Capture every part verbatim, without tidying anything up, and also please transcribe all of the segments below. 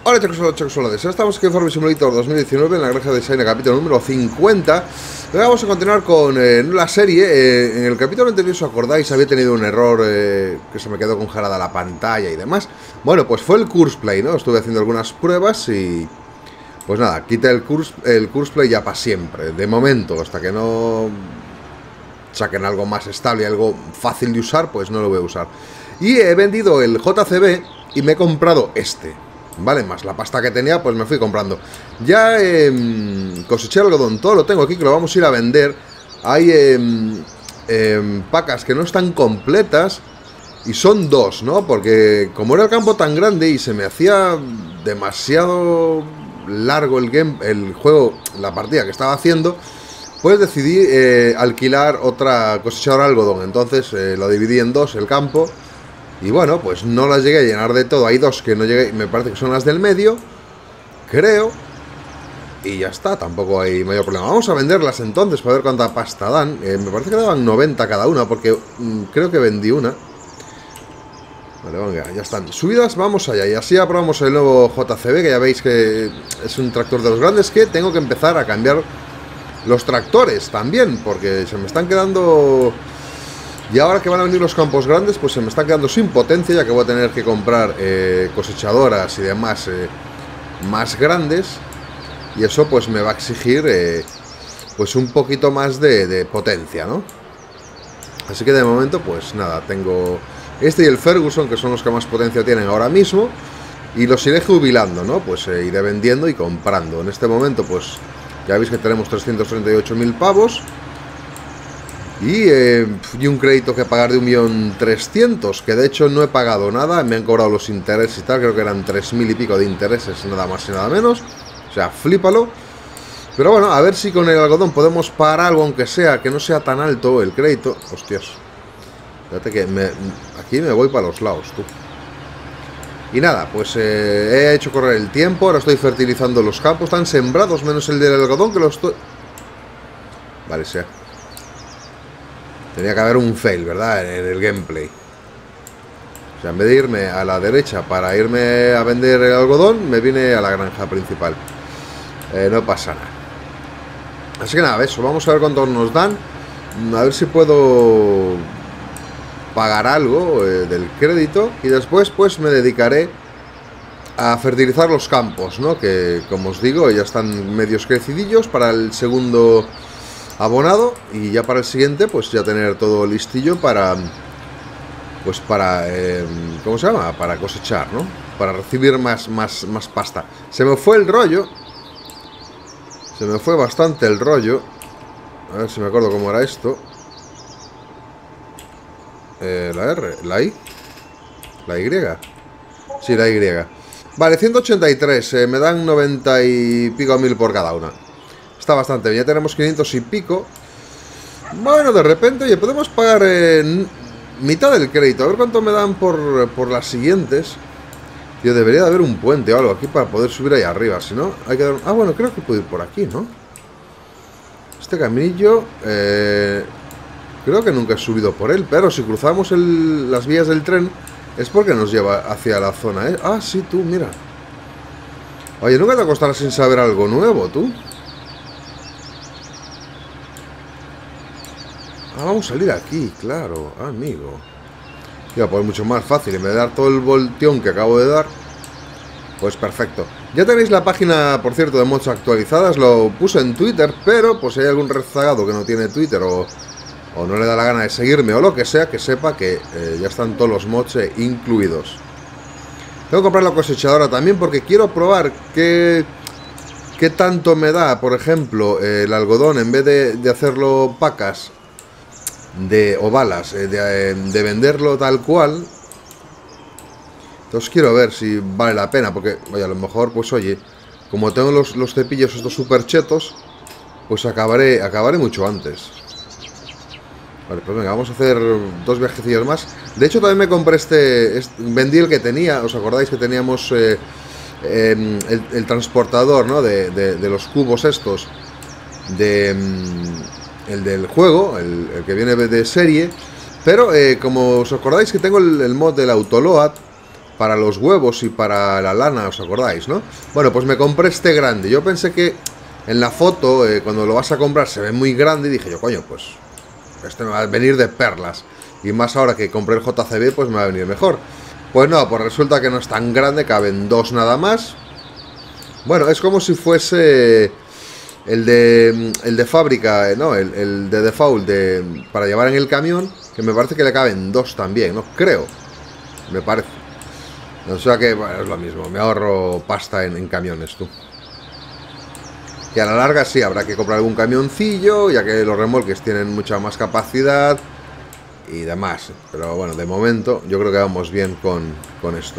Hola chicos, hola chicos, hola. Estamos aquí en Farming Simulator dos mil diecinueve en la granja de China, capítulo número cincuenta. Ahora vamos a continuar con eh, la serie. eh, En el capítulo anterior, si os acordáis, había tenido un error eh, que se me quedó congelada la pantalla y demás. Bueno, pues fue el Courseplay, ¿no? Estuve haciendo algunas pruebas y... pues nada, quité el, curse, el Courseplay ya para siempre. De momento, hasta que no saquen algo más estable, algo fácil de usar, pues no lo voy a usar. Y he vendido el J C B y me he comprado este. Vale, más la pasta que tenía, pues me fui comprando. Ya eh, coseché algodón, todo lo tengo aquí, que lo vamos a ir a vender. Hay eh, eh, pacas que no están completas y son dos, ¿no? Porque como era el campo tan grande y se me hacía demasiado largo el game, el juego, la partida que estaba haciendo, pues decidí eh, alquilar otra cosechadora de algodón. Entonces eh, lo dividí en dos, el campo. Y bueno, pues no las llegué a llenar de todo. Hay dos que no llegué, me parece que son las del medio, creo. Y ya está, tampoco hay mayor problema. Vamos a venderlas entonces para ver cuánta pasta dan. eh, Me parece que daban noventa cada una, porque mmm, creo que vendí una. Vale, venga, ya están subidas, vamos allá. Y así aprobamos el nuevo J C B, que ya veis que es un tractor de los grandes. Que tengo que empezar a cambiar los tractores también, porque se me están quedando... Y ahora que van a venir los campos grandes, pues se me está quedando sin potencia, ya que voy a tener que comprar eh, cosechadoras y demás eh, más grandes. Y eso pues me va a exigir eh, pues un poquito más de, de potencia, ¿no? Así que de momento pues nada, tengo este y el Ferguson, que son los que más potencia tienen ahora mismo. Y los iré jubilando, ¿no? Pues eh, iré vendiendo y comprando. En este momento pues ya veis que tenemos trescientos treinta y ocho mil pavos. Y, eh, y un crédito que pagar de un millón trescientos, que de hecho no he pagado nada, me han cobrado los intereses y tal, creo que eran tres mil y pico de intereses, nada más y nada menos. O sea, flípalo. Pero bueno, a ver si con el algodón podemos pagar algo, aunque sea, que no sea tan alto el crédito. Hostias. Fíjate que me, aquí me voy para los lados, tú. Y nada, pues eh, he hecho correr el tiempo, ahora estoy fertilizando los campos, están sembrados, menos el del algodón que lo estoy... Vale, sea. Tenía que haber un fail, ¿verdad? En el gameplay. O sea, en vez de irme a la derecha para irme a vender el algodón, me vine a la granja principal. Eh, no pasa nada. Así que nada, eso. Vamos a ver cuánto nos dan. A ver si puedo pagar algo eh, del crédito. Y después, pues, me dedicaré a fertilizar los campos, ¿no? Que, como os digo, ya están medios crecidillos para el segundo... abonado, y ya para el siguiente pues ya tener todo listillo para pues para eh, ¿cómo se llama? Para cosechar, ¿no? Para recibir más, más, más pasta. Se me fue el rollo. Se me fue bastante el rollo. A ver si me acuerdo cómo era esto. Eh, la R, la I. La Y. Sí, la Y. Vale, ciento ochenta y tres. Eh, me dan noventa y pico mil por cada una. Está bastante bien, ya tenemos quinientos y pico. Bueno, de repente, oye, podemos pagar eh, mitad del crédito. A ver cuánto me dan por, por las siguientes. Tío, debería de haber un puente o algo aquí para poder subir ahí arriba. Si no, hay que dar... Ah, bueno, creo que puedo ir por aquí, ¿no? Este caminillo eh, creo que nunca he subido por él. Pero si cruzamos el, las vías del tren, es porque nos lleva hacia la zona, ¿eh? Ah, sí, tú, mira. Oye, nunca te acostarás sin saber algo nuevo, tú. Ah, vamos a salir aquí, claro, amigo. Ya, pues mucho más fácil. En vez de dar todo el volteón que acabo de dar, pues perfecto. Ya tenéis la página, por cierto, de mods actualizadas. Lo puse en Twitter, pero pues si hay algún rezagado que no tiene Twitter o, o no le da la gana de seguirme o lo que sea, que sepa que eh, ya están todos los mods eh, incluidos. Tengo que comprar la cosechadora también porque quiero probar qué, qué tanto me da, por ejemplo, eh, el algodón, en vez de, de hacerlo pacas de o balas, eh, de, eh, de venderlo tal cual. Entonces quiero ver si vale la pena, porque oye, a lo mejor pues oye, como tengo los, los cepillos estos super chetos, pues acabaré acabaré mucho antes. Vale, pues venga, vamos a hacer dos viajecillos más. De hecho también me compré este, este vendí el que tenía. ¿Os acordáis que teníamos eh, eh, el, el transportador, ¿no? de, de, de los cubos estos de... el del juego, el, el que viene de serie. Pero eh, como os acordáis que tengo el, el mod del Autoload para los huevos y para la lana, ¿os acordáis, no? Bueno, pues me compré este grande. Yo pensé que en la foto, eh, cuando lo vas a comprar, se ve muy grande. Y dije yo, coño, pues este me va a venir de perlas. Y más ahora que compré el J C B, pues me va a venir mejor. Pues no, pues resulta que no es tan grande, caben dos nada más. Bueno, es como si fuese el de el de fábrica, no, el, el de default de, para llevar en el camión, que me parece que le caben dos también, ¿no? Creo, me parece. O sea que, bueno, es lo mismo, me ahorro pasta en, en camiones, tú. Que a la larga sí, habrá que comprar algún camioncillo, ya que los remolques tienen mucha más capacidad y demás. Pero bueno, de momento yo creo que vamos bien con, con esto.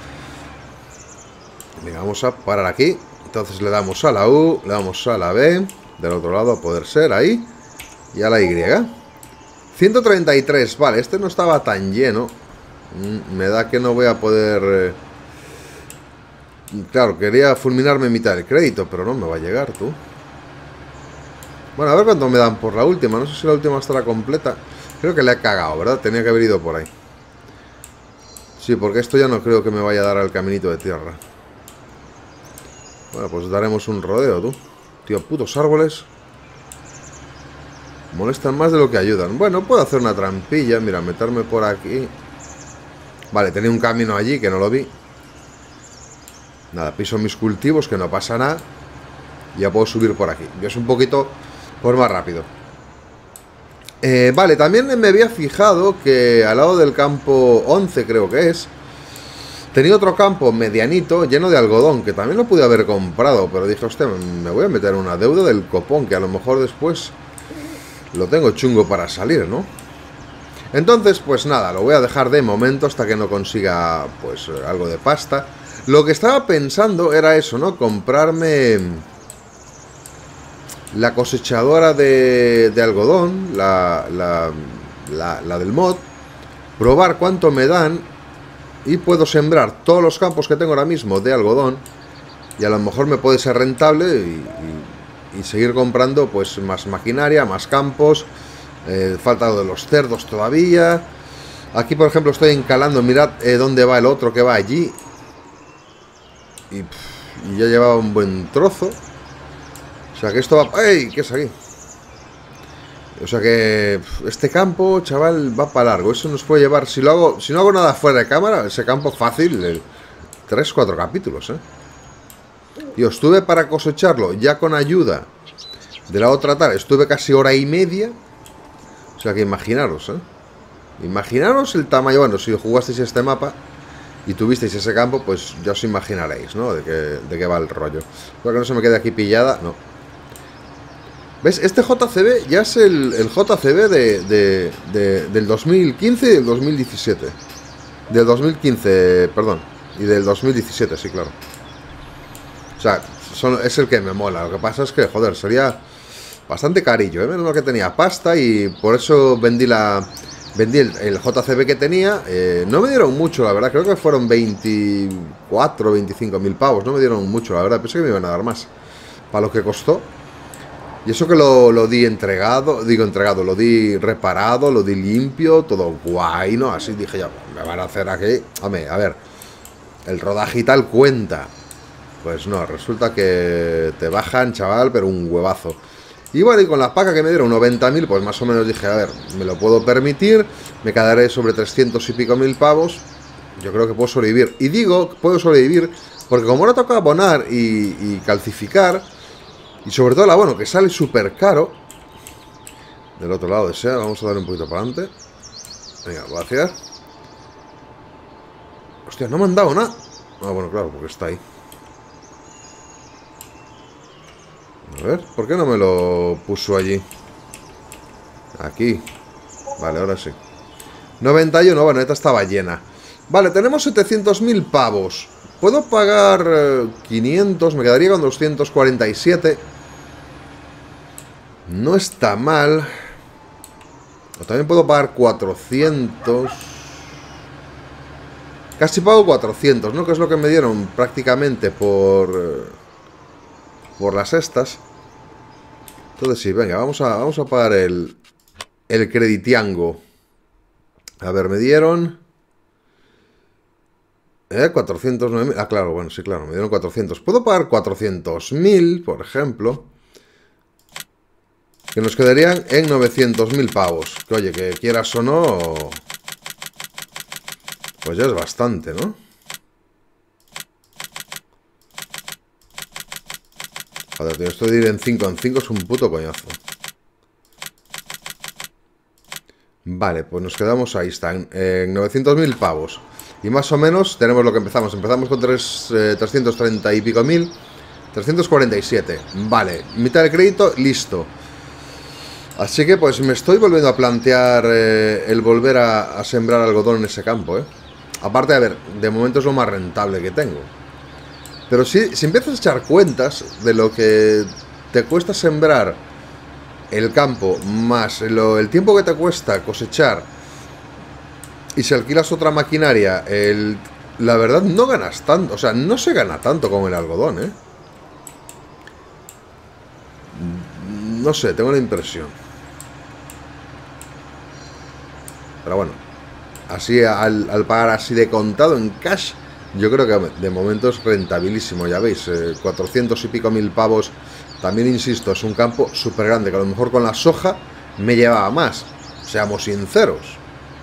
Venga, vamos a parar aquí. Entonces le damos a la U, le damos a la B, del otro lado a poder ser, ahí. Y a la Y. ciento treinta y tres, vale, este no estaba tan lleno. Mm, me da que no voy a poder... Eh... Claro, quería fulminarme mitad del crédito, pero no me va a llegar, tú. Bueno, a ver cuánto me dan por la última. No sé si la última estará completa. Creo que le he cagado, ¿verdad? Tenía que haber ido por ahí. Sí, porque esto ya no creo que me vaya a dar al caminito de tierra. Bueno, pues daremos un rodeo, tú. Tío, putos árboles molestan más de lo que ayudan. Bueno, puedo hacer una trampilla. Mira, meterme por aquí. Vale, tenía un camino allí que no lo vi. Nada, piso mis cultivos, que no pasa nada. Ya puedo subir por aquí. Yo es un poquito, pues más rápido. Eh, vale, también me había fijado que al lado del campo once, creo que es, tenía otro campo medianito lleno de algodón, que también lo pude haber comprado, pero dije, hostia, me voy a meter en una deuda del copón, que a lo mejor después lo tengo chungo para salir, ¿no? Entonces, pues nada, lo voy a dejar de momento hasta que no consiga, pues, algo de pasta. Lo que estaba pensando era eso, ¿no? Comprarme la cosechadora de, de algodón, la, la, la, la del mod, probar cuánto me dan y puedo sembrar todos los campos que tengo ahora mismo de algodón y a lo mejor me puede ser rentable y, y, y seguir comprando pues más maquinaria, más campos. Eh, falta lo de los cerdos todavía. Aquí, por ejemplo, estoy encalando. Mirad eh, dónde va el otro que va allí. Y, pff, y ya llevaba un buen trozo. O sea que esto va... ¡Ey! ¿Qué es aquí? O sea que pff, este campo, chaval, va para largo. Eso nos puede llevar... Si lo hago, si no hago nada fuera de cámara, ese campo fácil, tres cuatro capítulos, ¿eh? Yo estuve para cosecharlo ya con ayuda de la otra tarde. Estuve casi hora y media. O sea que imaginaros, ¿eh? Imaginaros el tamaño. Bueno, si jugasteis este mapa y tuvisteis ese campo, pues ya os imaginaréis, ¿no? De qué, de qué va el rollo. Espero que no se me quede aquí pillada, no. ¿Ves? Este J C B ya es el, el J C B de, de, de, del dos mil quince y del dos mil diecisiete. Del dos mil quince, perdón. Y del dos mil diecisiete, sí, claro. O sea, son, es el que me mola. Lo que pasa es que, joder, sería bastante carillo, ¿eh? Menos mal que tenía pasta y por eso vendí la... Vendí el, el J C B que tenía. eh, No me dieron mucho, la verdad. Creo que fueron veinticuatro, veinticinco mil pavos. No me dieron mucho, la verdad. Pensé que me iban a dar más para lo que costó. Y eso que lo, lo di entregado. Digo entregado, lo di reparado, lo di limpio, todo guay, ¿no? Así dije ya, me van a hacer aquí. Hombre, a ver, el rodaje y tal cuenta. Pues no, resulta que te bajan, chaval, pero un huevazo. Y bueno, y con la paca que me dieron, noventa mil, pues más o menos dije, a ver, me lo puedo permitir. Me quedaré sobre trescientos y pico mil pavos. Yo creo que puedo sobrevivir. Y digo, puedo sobrevivir, porque como ahora toca abonar y, y calcificar, y sobre todo el abono, que sale súper caro. Del otro lado desea, vamos a darle un poquito para adelante. Venga, gracias. Hostia, no me han dado nada. Ah, bueno, claro, porque está ahí. A ver, ¿por qué no me lo puso allí? Aquí. Vale, ahora sí. noventa y uno, bueno, esta estaba llena. Vale, tenemos setecientos mil pavos. Puedo pagar eh, quinientos, me quedaría con doscientos cuarenta y siete. No está mal. O también puedo pagar cuatrocientos. Casi pago cuatrocientos, ¿no? Que es lo que me dieron prácticamente por... Eh, por las estas. Entonces sí, venga, vamos a, vamos a pagar el, el creditiango. A ver, me dieron... Eh, cuatrocientos nueve mil. Ah, claro, bueno, sí, claro, me dieron cuatrocientos. Puedo pagar cuatrocientos mil, por ejemplo, que nos quedarían en novecientos mil pavos. Que oye, que quieras o no, pues ya es bastante, ¿no? Joder, tío, esto de ir en cinco en cinco es un puto coñazo. Vale, pues nos quedamos ahí, están en novecientos mil pavos. Y más o menos tenemos lo que empezamos. Empezamos con tres, eh, trescientos treinta y pico mil. trescientos cuarenta y siete. Vale, mitad del crédito, listo. Así que pues me estoy volviendo a plantear eh, el volver a, a sembrar algodón en ese campo, ¿eh? Aparte, a ver, de momento es lo más rentable que tengo. Pero si, si empiezas a echar cuentas de lo que te cuesta sembrar el campo, más lo, el tiempo que te cuesta cosechar, y si alquilas otra maquinaria, el, la verdad no ganas tanto. O sea, no se gana tanto con el algodón, ¿eh? No sé, tengo la impresión. Pero bueno, así al, al pagar así de contado en cash, yo creo que de momento es rentabilísimo. Ya veis, eh, cuatrocientos y pico mil pavos. También insisto, es un campo súper grande, que a lo mejor con la soja me llevaba más. Seamos sinceros.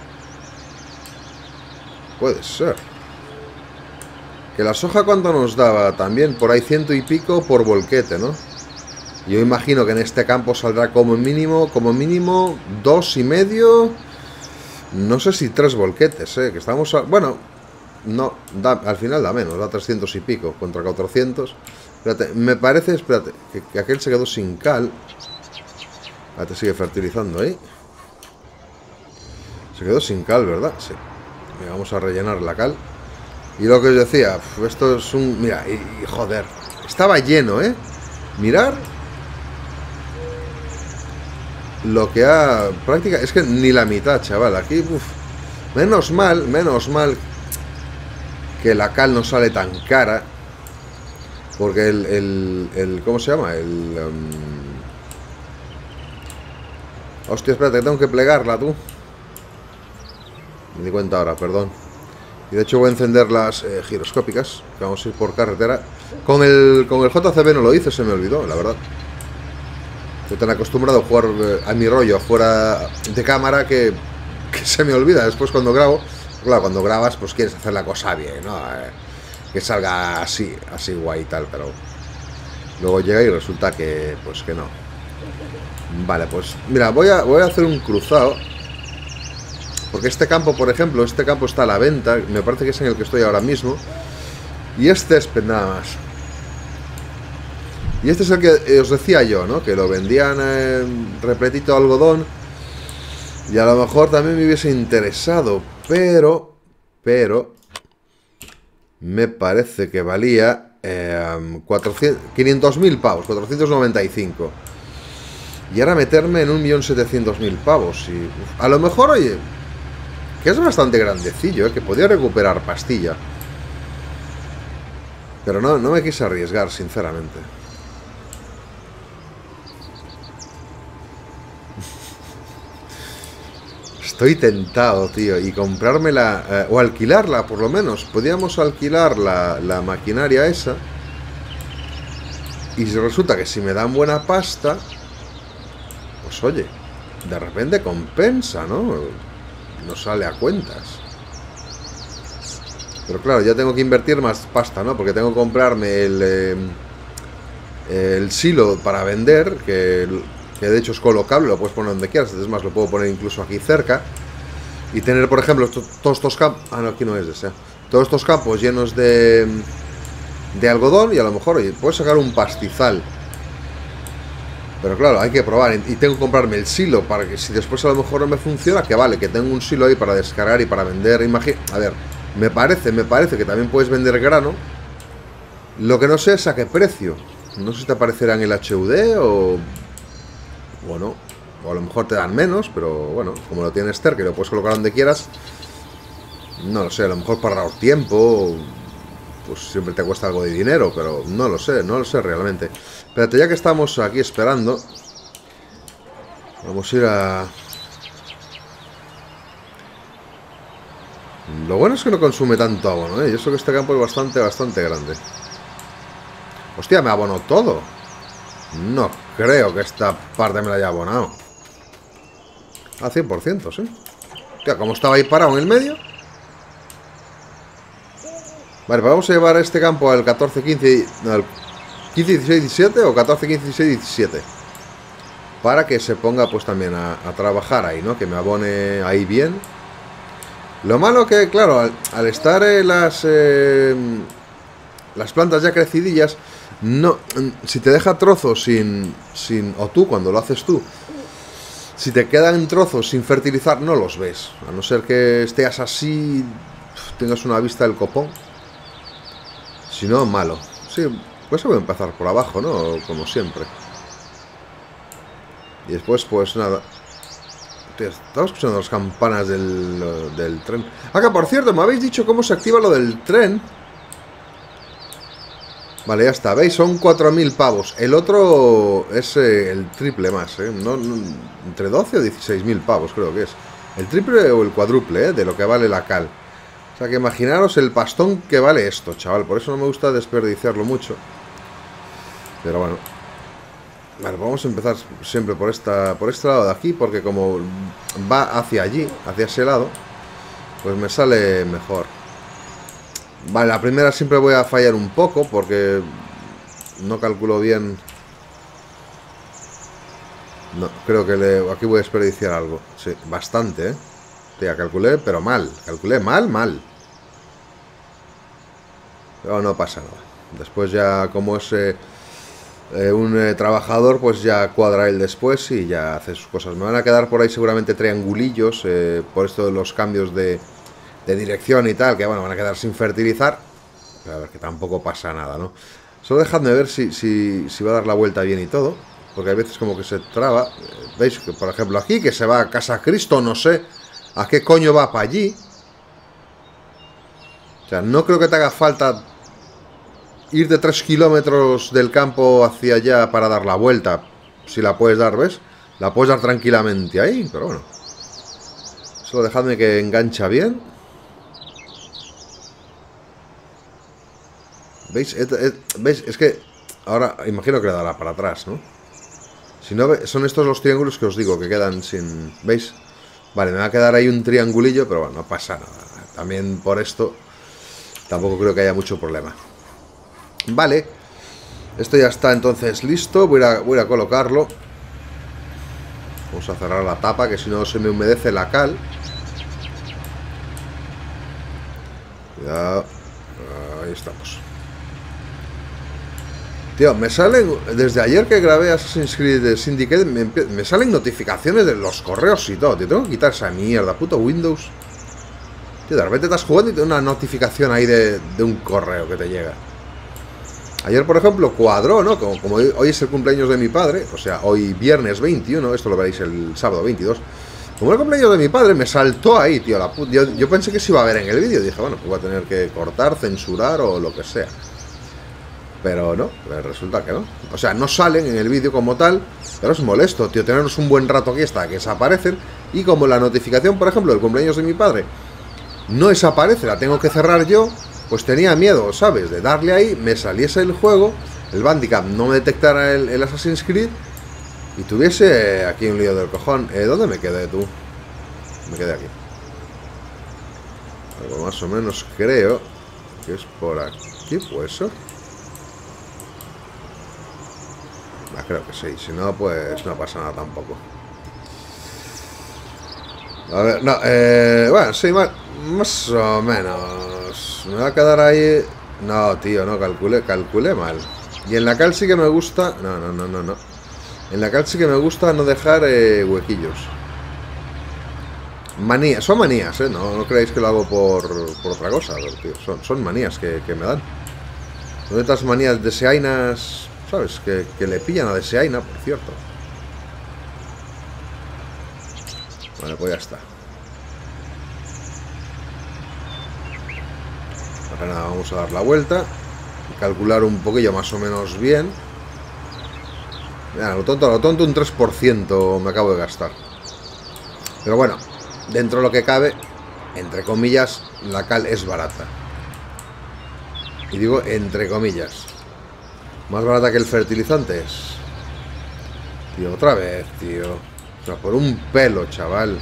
Puede ser. Que la soja, ¿cuánto nos daba? También por ahí ciento y pico por volquete, ¿no? Yo imagino que en este campo saldrá como mínimo, como mínimo dos y medio. No sé si tres volquetes, ¿eh? Que estamos a, bueno, no, da, al final da menos, da trescientos y pico contra cuatrocientos. Espérate, me parece, espérate, que, que aquel se quedó sin cal. Espérate, sigue fertilizando ahí. Se quedó sin cal, ¿verdad? Sí. Venga, vamos a rellenar la cal. Y lo que os decía, esto es un... Mira, y, y joder, estaba lleno, ¿eh? Mirar lo que ha... práctica, es que ni la mitad, chaval. Aquí, uf, menos mal, menos mal que la cal no sale tan cara. Porque el... el, el ¿cómo se llama? El... Um... Hostia, espérate, que tengo que plegarla, tú. Me di cuenta ahora, perdón. Y de hecho voy a encender las eh, giroscópicas, que vamos a ir por carretera. Con el, con el J C B no lo hice, se me olvidó, la verdad. Estoy tan acostumbrado a jugar eh, a mi rollo fuera de cámara que, que se me olvida después cuando grabo. Claro, cuando grabas pues quieres hacer la cosa bien, ¿no? Eh, que salga así, así guay y tal, pero luego llega y resulta que, pues que no. Vale, pues mira, voy a, voy a hacer un cruzado. Porque este campo, por ejemplo, este campo está a la venta. Me parece que es en el que estoy ahora mismo. Y es césped nada más. Y este es el que os decía yo, ¿no? Que lo vendían eh, repletito de algodón. Y a lo mejor también me hubiese interesado. Pero, pero... me parece que valía eh, quinientos mil pavos, cuatrocientos noventa y cinco. Y ahora meterme en un millón setecientos mil pavos. Y uf, a lo mejor, oye... que es bastante grandecillo, ¿eh? Que podía recuperar pastilla. Pero no, no me quise arriesgar, sinceramente. Estoy tentado, tío. Y comprármela, eh, o alquilarla, por lo menos. Podíamos alquilar la, la maquinaria esa. Y resulta que si me dan buena pasta, pues oye, de repente compensa, ¿no? No sale a cuentas. Pero claro, ya tengo que invertir más pasta, ¿no? Porque tengo que comprarme el eh, el silo para vender, que, que de hecho es colocable, lo puedes poner donde quieras. Es más, lo puedo poner incluso aquí cerca. Y tener, por ejemplo, to, todos estos campos... Ah, no, aquí no es de ese. Todos estos campos llenos de de algodón. Y a lo mejor, oye, puedes sacar un pastizal. Pero claro, hay que probar. Y tengo que comprarme el silo para que si después a lo mejor no me funciona, que vale, que tengo un silo ahí para descargar y para vender. Imagina, a ver, me parece, me parece que también puedes vender grano. Lo que no sé es a qué precio. No sé si te aparecerá en el H U D o... o no. O a lo mejor te dan menos, pero bueno, como lo tienes cerca y lo puedes colocar donde quieras. No lo sé, a lo mejor para ahorrar tiempo... pues siempre te cuesta algo de dinero, pero no lo sé, no lo sé realmente. Espérate, ya que estamos aquí esperando, vamos a ir a... Lo bueno es que no consume tanto abono, ¿eh? Y eso que este campo es bastante, bastante grande. Hostia, me abonó todo. No creo que esta parte me la haya abonado. A cien por ciento, sí. Hostia, como estaba ahí parado en el medio. Vale, pues vamos a llevar este campo al catorce, quince, no, al quince, dieciséis, diecisiete o catorce, quince, dieciséis, diecisiete. Para que se ponga pues también a, a trabajar ahí, ¿no? Que me abone ahí bien. Lo malo que, claro, al, al estar eh, las eh, las plantas ya crecidillas, no, si te deja trozos sin, sin, o tú cuando lo haces tú, si te quedan trozos sin fertilizar, no los ves. A no ser que estés así, tengas una vista del copón. Si no, malo. Sí, pues voy a empezar por abajo, ¿no? Como siempre. Y después, pues nada. Tío, estaba escuchando las campanas del, del tren. Ah, que por cierto, me habéis dicho cómo se activa lo del tren. Vale, ya está, ¿veis? Son cuatro mil pavos. El otro es eh, el triple más, ¿eh? No, no, entre doce o dieciséis mil pavos creo que es. El triple o el cuádruple, ¿eh? De lo que vale la cal. O sea que imaginaros el pastón que vale esto, chaval. Por eso no me gusta desperdiciarlo mucho. Pero bueno. Vale, vamos a empezar siempre por esta, por este lado de aquí, porque como va hacia allí, hacia ese lado, pues me sale mejor. Vale, la primera siempre voy a fallar un poco porque no calculo bien. No, creo que le, aquí voy a desperdiciar algo. Sí, bastante, ¿eh? Tía, calculé, pero mal. Calculé mal, mal. Pero no pasa nada. Después ya, como es eh, eh, un eh, trabajador, pues ya cuadra él después y ya hace sus cosas. Me van a quedar por ahí seguramente triangulillos, eh, por esto de los cambios de... de dirección y tal, que bueno, van a quedar sin fertilizar. Pero a ver, que tampoco pasa nada, ¿no? Solo dejadme ver si, si, si va a dar la vuelta bien y todo, porque hay veces como que se traba. Veis que, por ejemplo, aquí, que se va a Casa Cristo, no sé a qué coño va para allí. O sea, no creo que te haga falta ir de tres kilómetros del campo hacia allá para dar la vuelta. Si la puedes dar, ¿ves? La puedes dar tranquilamente ahí, pero bueno. Solo dejadme que engancha bien. ¿Veis? ¿Veis? Es que ahora imagino que le dará para atrás, ¿no? Si no, son estos los triángulos que os digo que quedan sin... ¿Veis? Vale, me va a quedar ahí un triangulillo, pero bueno, no pasa nada. También por esto tampoco creo que haya mucho problema. Vale. Esto ya está entonces listo. Voy a, voy a colocarlo. Vamos a cerrar la tapa, que si no se me humedece la cal. Cuidado. Ahí estamos. Tío, me salen... Desde ayer que grabé Assassin's Creed Syndicate, me, me salen notificaciones de los correos y todo. Tío, tengo que quitar esa mierda, puto Windows. Tío, de repente estás jugando y te da una notificación ahí de, de un correo que te llega. Ayer, por ejemplo, cuadró, ¿no? Como, como hoy es el cumpleaños de mi padre, o sea, hoy viernes veintiuno, esto lo veréis el sábado veintidós. Como el cumpleaños de mi padre, me saltó ahí, tío, la puta. Yo, yo pensé que se iba a ver en el vídeo. Dije, bueno, pues voy a tener que cortar, censurar o lo que sea. Pero no, resulta que no. O sea, no salen en el vídeo como tal, pero es molesto, tío, tenernos un buen rato aquí hasta que desaparecen. Y como la notificación, por ejemplo, del cumpleaños de mi padre no desaparece, la tengo que cerrar yo, pues tenía miedo, ¿sabes? De darle ahí, me saliese el juego, el Bandicam no me detectara el, el Assassin's Creed y tuviese aquí un lío del cojón. Eh, ¿Dónde me quedé, tú? Me quedé aquí. Algo más o menos creo que es por aquí, pues eso. Ah, creo que sí, si no, pues no pasa nada tampoco. A ver, no, eh, bueno, sí, más, más o menos. Me va a quedar ahí. No, tío, no, calculé, calculé mal. Y en la cal sí que me gusta. No, no, no, no, no. En la cal sí que me gusta no dejar eh, huequillos. Manías, son manías, ¿eh? No, no creáis que lo hago por, por otra cosa, tío. Son, son manías que, que me dan. Son estas manías deseainas, ¿sabes? Que, que le pillan a Deseaina, por cierto. Vale, pues ya está. Ahora nada, vamos a dar la vuelta. Calcular un poquillo más o menos bien. Mira, lo tonto, lo tonto, un tres por ciento me acabo de gastar. Pero bueno, dentro de lo que cabe, entre comillas, la cal es barata. Y digo entre comillas. Más barata que el fertilizante es. Tío, otra vez, tío. O sea, por un pelo, chaval.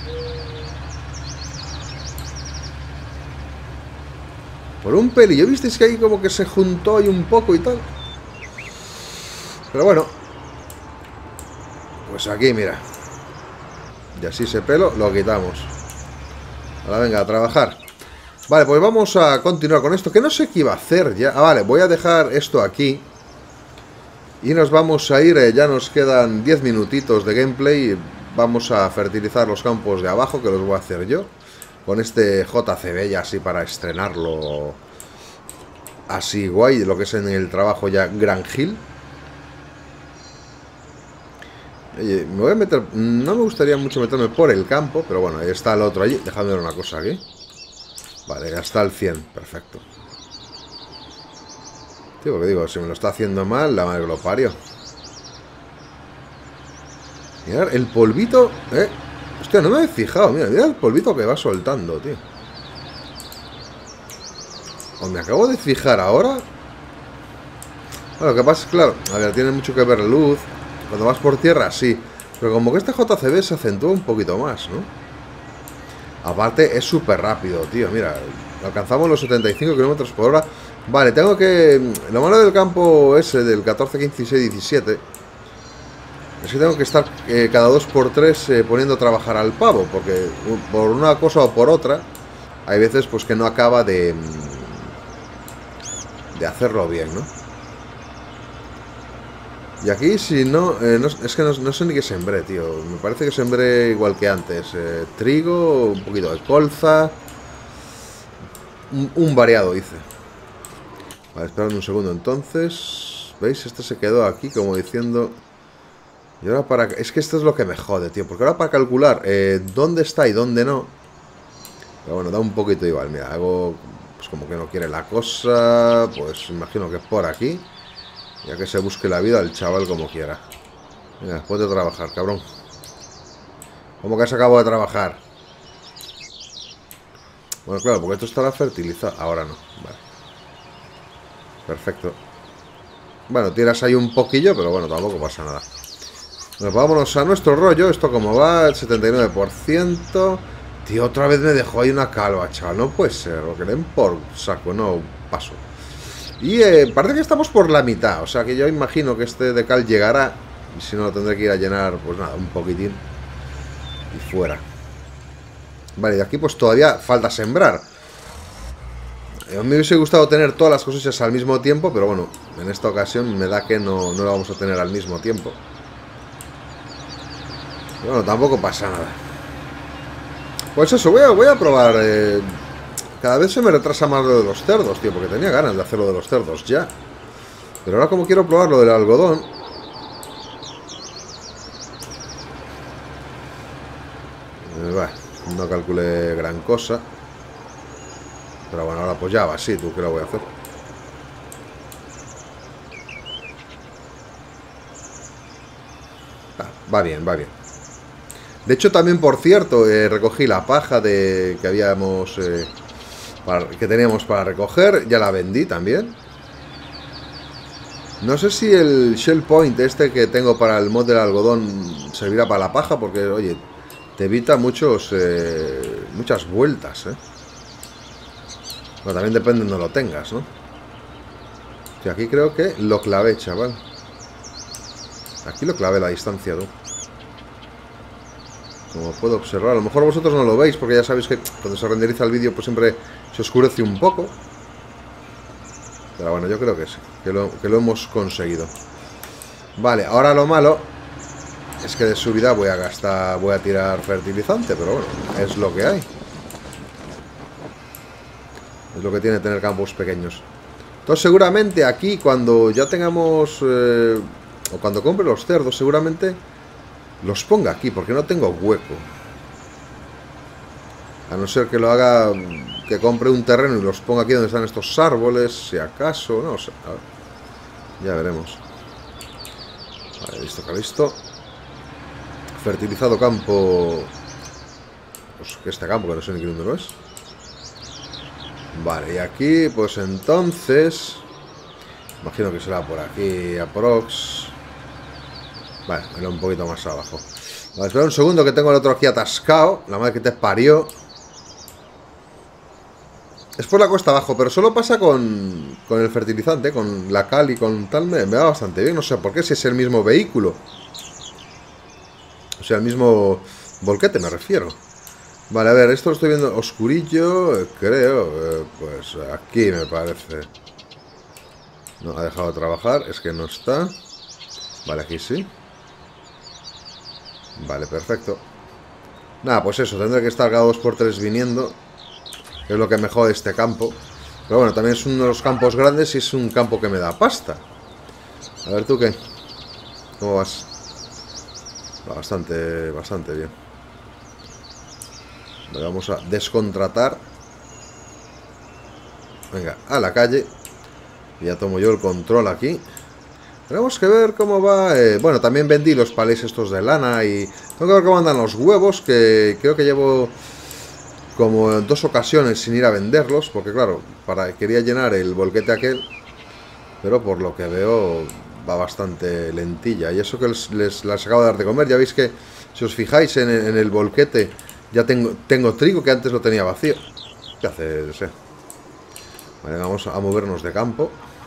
Por un pelillo. ¿Visteis que ahí como que se juntó ahí un poco y tal? Pero bueno. Pues aquí, mira. Y así ese pelo lo quitamos. Ahora venga, a trabajar. Vale, pues vamos a continuar con esto. Que no sé qué iba a hacer ya. Ah, vale, voy a dejar esto aquí. Y nos vamos a ir. eh, Ya nos quedan diez minutitos de gameplay. Vamos a fertilizar los campos de abajo, que los voy a hacer yo. Con este J C B ya así para estrenarlo. Así guay, lo que es en el trabajo ya Gran Hill. Oye, me voy a meter... No me gustaría mucho meterme por el campo, pero bueno, ahí está el otro allí. Dejadme ver una cosa aquí. Vale, ya está el cien, perfecto. Tío, porque digo, si me lo está haciendo mal, la madre que lo parió. Mirad, el polvito... Eh, hostia, no me he fijado, mira, mira el polvito que va soltando, tío. O me acabo de fijar ahora. Bueno, lo que pasa es, claro, a ver, tiene mucho que ver la luz. Cuando vas por tierra, sí. Pero como que este J C B se acentúa un poquito más, ¿no? Aparte, es súper rápido, tío. Mira, alcanzamos los setenta y cinco kilómetros por hora. Vale, tengo que... Lo malo del campo ese, del catorce, quince, dieciséis, diecisiete, es que tengo que estar eh, cada dos por tres eh, poniendo a trabajar al pavo. Porque por una cosa o por otra, hay veces pues que no acaba de... De hacerlo bien, ¿no? Y aquí, si no, eh, no es que no, no sé ni qué sembré, tío. Me parece que sembré igual que antes. Eh, trigo, un poquito de colza. Un, un variado hice. Vale, esperadme un segundo entonces. ¿Veis? Este se quedó aquí como diciendo... Y ahora para... Es que esto es lo que me jode, tío. Porque ahora para calcular eh, dónde está y dónde no... Pero bueno, da un poquito igual. Mira, hago... Pues como que no quiere la cosa... Pues imagino que es por aquí. Ya que se busque la vida el chaval como quiera. Venga, después de trabajar, cabrón. ¿Cómo que se acabó de trabajar? Bueno, claro, porque esto estará fertilizado. Ahora no, vale. Perfecto. Bueno, tiras ahí un poquillo, pero bueno, tampoco pasa nada. Bueno, vámonos a nuestro rollo. Esto como va, el setenta y nueve por ciento. Tío, otra vez me dejó ahí una calva, chaval. No puede ser, lo que den por saco, no, paso. Y eh, parece que estamos por la mitad. O sea que yo imagino que este de cal llegará. Y si no, lo tendré que ir a llenar, pues nada, un poquitín. Y fuera. Vale, y aquí pues todavía falta sembrar. A mí me hubiese gustado tener todas las cosechas al mismo tiempo. Pero bueno, en esta ocasión me da que no, no lo vamos a tener al mismo tiempo. Pero bueno, tampoco pasa nada. Pues eso, voy a, voy a probar... Eh, Cada vez se me retrasa más lo de los cerdos, tío, porque tenía ganas de hacer lo de los cerdos ya. Pero ahora como quiero probar lo del algodón... Eh, bah, no calculé gran cosa. Pero bueno, ahora pues ya va, sí, tú, ¿qué lo voy a hacer? Ah, va bien, va bien. De hecho, también, por cierto, eh, recogí la paja de que habíamos... Eh, Para, que teníamos para recoger, ya la vendí también. No sé si el shell point este que tengo para el mod del algodón servirá para la paja, porque oye, te evita muchos eh, muchas vueltas, eh. Bueno, también depende de donde lo tengas, ¿no? Y aquí creo que lo clavé, chaval. Aquí lo clavé la distancia, ¿no? Como puedo observar, a lo mejor vosotros no lo veis, porque ya sabéis que cuando se renderiza el vídeo pues siempre se oscurece un poco. Pero bueno, yo creo que sí, que lo, que lo hemos conseguido. Vale, ahora lo malo es que de subida voy a gastar, voy a tirar fertilizante, pero bueno, es lo que hay. Es lo que tiene tener campos pequeños. Entonces seguramente aquí cuando ya tengamos, eh, o cuando compre los cerdos, seguramente... los ponga aquí, porque no tengo hueco. A no ser que lo haga, que compre un terreno y los ponga aquí donde están estos árboles, si acaso, no sé. A ver. Ya veremos. Vale, listo, que listo. Fertilizado campo pues que este campo, que no sé ni qué número es. Vale, y aquí, pues entonces... Imagino que será por aquí, aprox. Vale, era un poquito más abajo. Vale, espera un segundo que tengo el otro aquí atascado. La madre que te parió. Es por la cuesta abajo, pero solo pasa con, con el fertilizante, con la cal y con tal. Me, me va bastante bien, no sé por qué, si es el mismo vehículo. O sea, el mismo volquete me refiero. Vale, a ver, esto lo estoy viendo oscurillo, creo. Eh, pues aquí me parece. No, ha dejado de trabajar, es que no está. Vale, aquí sí. Vale, perfecto. Nada, pues eso, tendré que estar cada dos por tres viniendo. Que es lo que me jode este campo. Pero bueno, también es uno de los campos grandes y es un campo que me da pasta. A ver, ¿tú qué? ¿Cómo vas? Va bastante, bastante bien. Vale, vamos a descontratar. Venga, a la calle. Y ya tomo yo el control aquí. Tenemos que ver cómo va... Eh, bueno, también vendí los palés estos de lana y... Tengo que ver cómo andan los huevos, que creo que llevo como en dos ocasiones sin ir a venderlos, porque claro, para quería llenar el volquete aquel, pero por lo que veo va bastante lentilla. Y eso que les, les, les acabo de dar de comer, ya veis que si os fijáis en, en el volquete, ya tengo, tengo trigo que antes lo tenía vacío. ¿Qué hace? No sé. Vale, vamos a movernos de campo.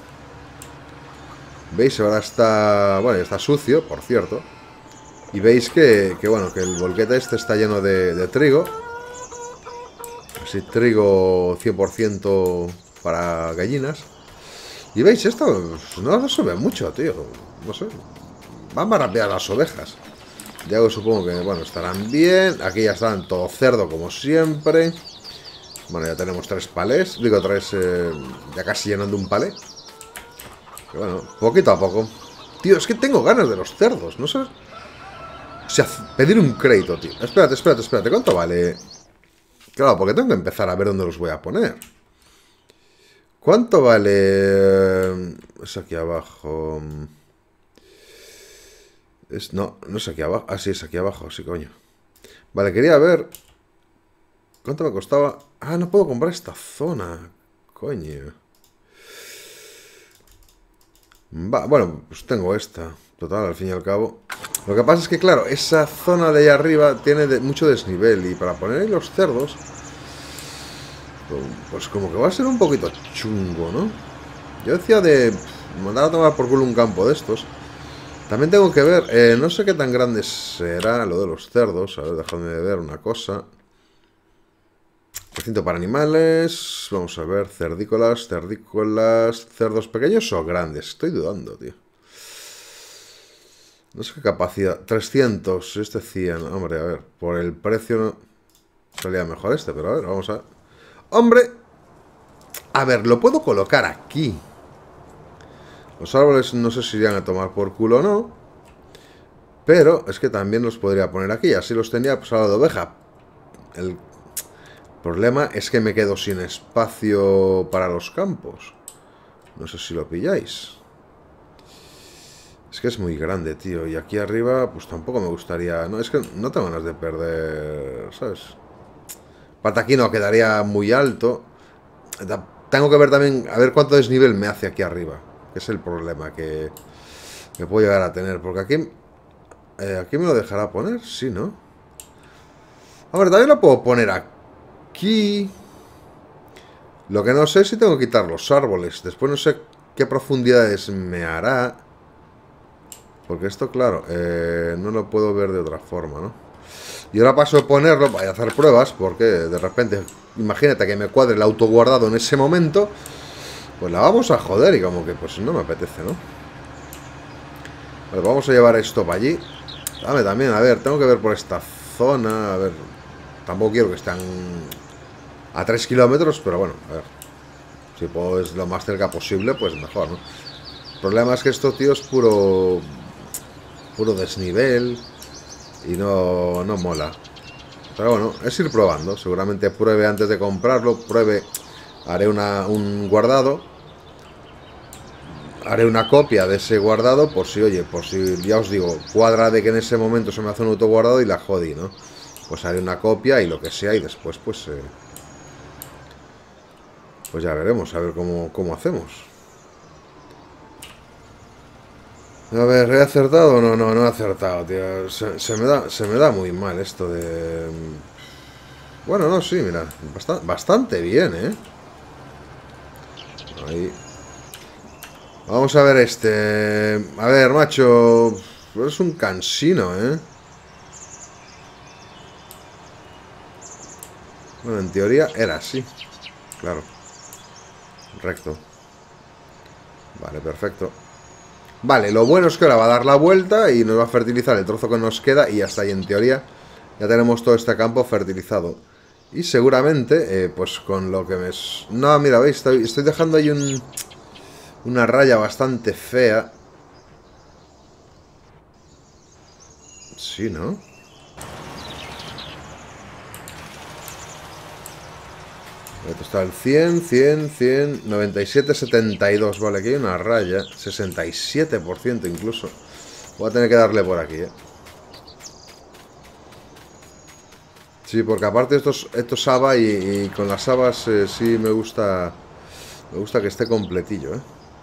¿Veis? Ahora está... Bueno, está sucio, por cierto. Y veis que, que bueno, que el volquete este está lleno de, de trigo. Así, trigo cien por ciento para gallinas. Y veis, esto no, no se ve mucho, tío. No sé. Van más rápidas las ovejas. Ya que supongo que, bueno, estarán bien. Aquí ya están todo cerdo, como siempre. Bueno, ya tenemos tres palés. Digo, tres... Eh, ya casi llenando un palé. Pero bueno, poquito a poco. Tío, es que tengo ganas de los cerdos, no sé. O sea, pedir un crédito, tío. Espérate, espérate, espérate. ¿Cuánto vale? Claro, porque tengo que empezar a ver dónde los voy a poner. ¿Cuánto vale? Es aquí abajo. Es, no, no es aquí abajo. Ah, sí, es aquí abajo, sí, coño. Vale, quería ver ¿cuánto me costaba? Ah, no puedo comprar esta zona. Coño. Va, bueno, pues tengo esta. Total, al fin y al cabo. Lo que pasa es que, claro, esa zona de ahí arriba tiene de, mucho desnivel. Y para poner ahí los cerdos, pues como que va a ser un poquito chungo, ¿no? Yo decía de mandar a tomar por culo un campo de estos. También tengo que ver, eh, no sé qué tan grande será lo de los cerdos. A ver, déjame ver una cosa. Recinto para animales. Vamos a ver, cerdícolas, cerdícolas, cerdos pequeños o grandes. Estoy dudando, tío. No sé qué capacidad. trescientos, este cien. Hombre, a ver, por el precio no salía mejor este, pero a ver, vamos a ver. ¡Hombre! A ver, lo puedo colocar aquí. Los árboles no sé si irían a tomar por culo o no. Pero es que también los podría poner aquí. Así los tenía pues a la de oveja. El problema es que me quedo sin espacio para los campos. No sé si lo pilláis. Es que es muy grande, tío. Y aquí arriba, pues tampoco me gustaría... No, es que no tengo ganas de perder, ¿sabes? Aparte aquí no, quedaría muy alto. Tengo que ver también, a ver cuánto desnivel me hace aquí arriba. Que es el problema que, que puedo llegar a tener. Porque aquí... Eh, ¿aquí me lo dejará poner? Sí, ¿no? Hombre, también lo puedo poner aquí. Lo que no sé es si tengo que quitar los árboles. Después no sé qué profundidades me hará. Porque esto, claro, eh, no lo puedo ver de otra forma, ¿no? Y ahora paso a ponerlo, voy a hacer pruebas, porque de repente, imagínate que me cuadre el autoguardado en ese momento, pues la vamos a joder y como que pues no me apetece, ¿no? Pues vamos a llevar esto para allí. Dame también, a ver, tengo que ver por esta zona, a ver, tampoco quiero que estén a tres kilómetros, pero bueno, a ver, si puedo es lo más cerca posible, pues mejor, ¿no? El problema es que esto, tío, es puro... puro desnivel y no, no mola. Pero bueno, es ir probando. Seguramente pruebe antes de comprarlo, pruebe, haré una, un guardado, haré una copia de ese guardado por si, oye, por si, ya os digo, cuadra de que en ese momento se me hace un autoguardado y la jodí, ¿no? pues haré una copia y lo que sea, y después pues eh, pues ya veremos, a ver cómo, cómo hacemos. A ver, ¿he acertado? No, no, no he acertado, tío. Se, se me da, se me da muy mal esto de... Bueno, no, sí, mira, bastante, bastante bien, ¿eh? Ahí. Vamos a ver este... A ver, macho, es un cansino, ¿eh? Bueno, en teoría era así. Claro. Recto. Vale, perfecto. Vale, lo bueno es que ahora va a dar la vuelta y nos va a fertilizar el trozo que nos queda y hasta ahí en teoría ya tenemos todo este campo fertilizado. Y seguramente, eh, pues con lo que me... No, mira, veis, estoy, estoy dejando ahí un, una raya bastante fea. Sí, ¿no? Esto está el cien, cien, cien, noventa y siete, setenta y dos. Vale, aquí hay una raya. sesenta y siete por ciento incluso. Voy a tener que darle por aquí, ¿eh? Sí, porque aparte esto es, esto es haba y, y con las habas eh, sí me gusta... Me gusta que esté completillo, ¿eh?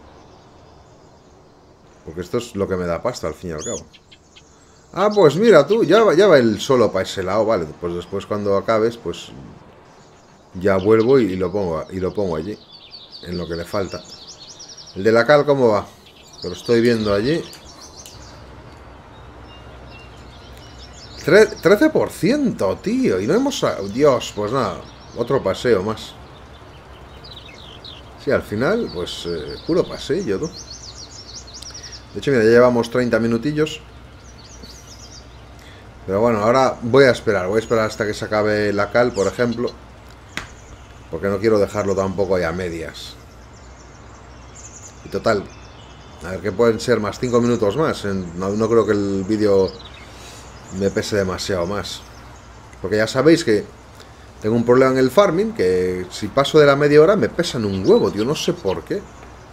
Porque esto es lo que me da pasta al fin y al cabo. Ah, pues mira tú, ya va, ya va el solo para ese lado. Vale, pues después cuando acabes, pues... Ya vuelvo y lo pongo, y lo pongo allí. En lo que le falta. El de la cal, ¿cómo va? Lo estoy viendo allí. trece por ciento, tío. Y no hemos... Dios, pues nada. Otro paseo más. Sí, al final, pues... Eh, puro paseo, tú. De hecho, mira, ya llevamos treinta minutillos. Pero bueno, ahora voy a esperar. Voy a esperar hasta que se acabe la cal, por ejemplo. Porque no quiero dejarlo tampoco ahí a medias. Y total, a ver, que pueden ser más cinco minutos más. No, no creo que el vídeo me pese demasiado más. Porque ya sabéis que tengo un problema en el farming, que si paso de la media hora me pesan un huevo, tío. No sé por qué.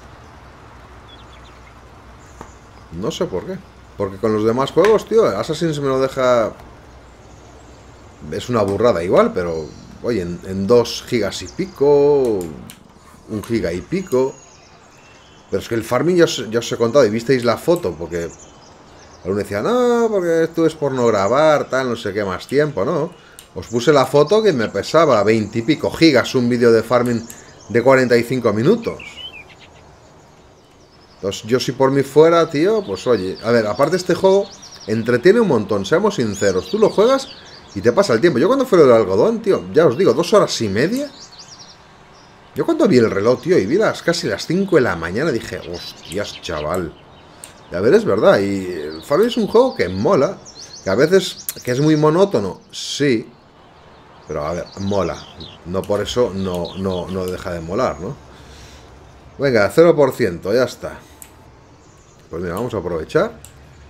No sé por qué. Porque con los demás juegos, tío, Assassin's me lo deja... Es una burrada igual, pero... Oye, en, en dos gigas y pico, un giga y pico. Pero es que el farming ya os, ya os he contado y visteis la foto, porque alguno decía, no, porque esto es por no grabar, tal, no sé qué más tiempo, ¿no? Os puse la foto que me pesaba veinte y pico gigas un vídeo de farming de cuarenta y cinco minutos. Entonces, yo si por mí fuera, tío, pues oye, a ver, aparte este juego entretiene un montón, seamos sinceros, tú lo juegas... Y te pasa el tiempo. Yo cuando fue lo del algodón, tío, ya os digo, dos horas y media. Yo cuando vi el reloj, tío, y vi las casi las cinco de la mañana, dije, hostias, chaval. Y a ver, es verdad. Y el Farming es un juego que mola. Que a veces, que es muy monótono, sí. Pero a ver, mola. No por eso no, no, no deja de molar, ¿no? Venga, cero por ciento, ya está. Pues mira, vamos a aprovechar.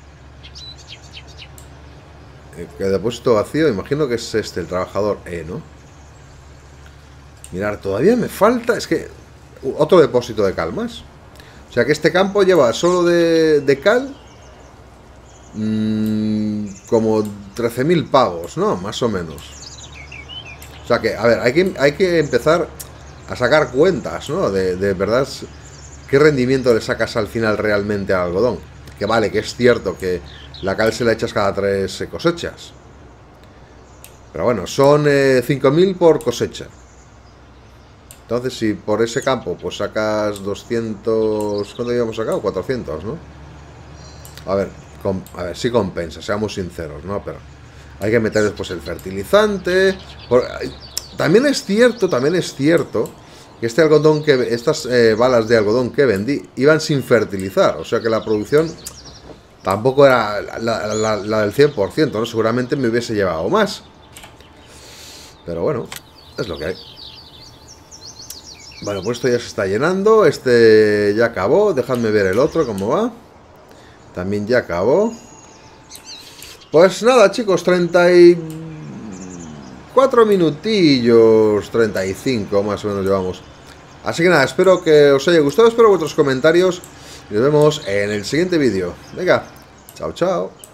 Que depósito vacío, imagino que es este, el trabajador E, ¿no? Mirar, todavía me falta, es que... Otro depósito de cal más. O sea que este campo lleva solo de, de cal... Mmm, como trece mil pavos, ¿no? Más o menos. O sea que, a ver, hay que, hay que empezar a sacar cuentas, ¿no? De, de verdad, ¿qué rendimiento le sacas al final realmente al algodón? Que vale, que es cierto que... La cal se la echas cada tres cosechas. Pero bueno, son eh, cinco mil por cosecha. Entonces, si por ese campo pues sacas doscientos... ¿Cuánto habíamos sacado? cuatrocientos, ¿no? A ver, com, a ver, sí compensa, seamos sinceros, ¿no? Pero hay que meter después el fertilizante. Por, también es cierto, también es cierto que este algodón que... Estas eh, balas de algodón que vendí iban sin fertilizar. O sea que la producción... Tampoco era la, la, la, la del cien por ciento, ¿no? Seguramente me hubiese llevado más. Pero bueno, es lo que hay. Bueno, pues esto ya se está llenando. Este ya acabó. Dejadme ver el otro, cómo va. También ya acabó. Pues nada, chicos, treinta y cuatro minutillos, treinta y cinco más o menos llevamos. Así que nada, espero que os haya gustado. Espero vuestros comentarios. Y nos vemos en el siguiente vídeo. Venga, chao, chao.